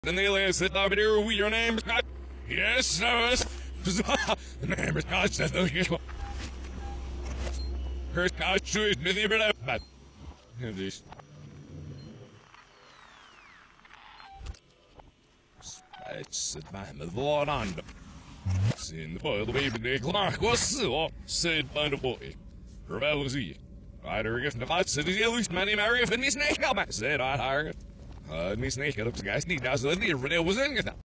And they lay sit down here with your name is Scott. Yes, sir. The name is Scott. Says no, you. Her Scott shoes, nothing but that. Have this. It's the time of the Lord under. Seeing the boy, the baby, the clock was so said by the boy. Rebel was he. I don't get the fight, said the yellow man, Mary, and me snake, said I hired. Me snake, up to guys, need as the leader, was in it.